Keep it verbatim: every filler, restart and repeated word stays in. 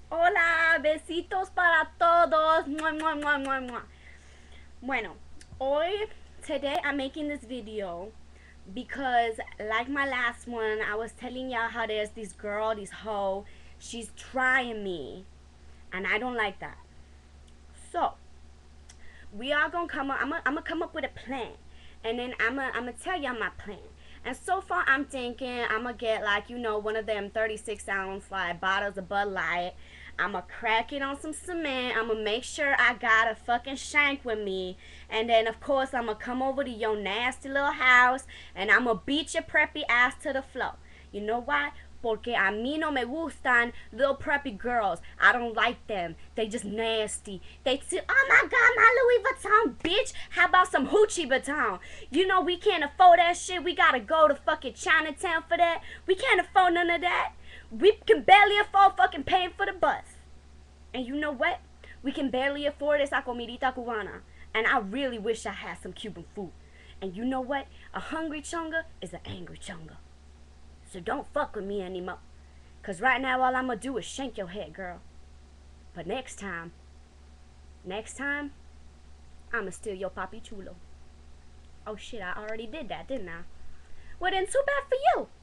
Hola, besitos para todos. Mua, mua, mua, mua, mua. Bueno, hoy, today I'm making this video because, like my last one, I was telling y'all how there's this girl, this hoe, she's trying me, and I don't like that. So, we are gonna come up, I'm gonna, I'm gonna come up with a plan, and then I'm gonna, I'm gonna tell y'all my plan. And so far, I'm thinking I'm gonna get, like, you know, one of them thirty-six ounce like bottles of Bud Light. I'm gonna crack it on some cement. I'm gonna make sure I got a fucking shank with me. And then, of course, I'm gonna come over to your nasty little house and I'm gonna beat your preppy ass to the floor. You know why? Porque a mí no me gustan little preppy girls. I don't like them. They just nasty. They say, oh my god, my Louis Vuitton, bitch. How about some Hoochie Vuitton? You know we can't afford that shit. We gotta go to fucking Chinatown for that. We can't afford none of that. We can barely afford fucking paying for the bus. And you know what? We can barely afford esa comidita cubana. And I really wish I had some Cuban food. And you know what? A hungry chunga is an angry chunga. So don't fuck with me anymore. Cause right now all I'ma do is shank your head, girl. But next time, next time, I'ma steal your papi chulo. Oh shit, I already did that, didn't I? Well then, too bad for you.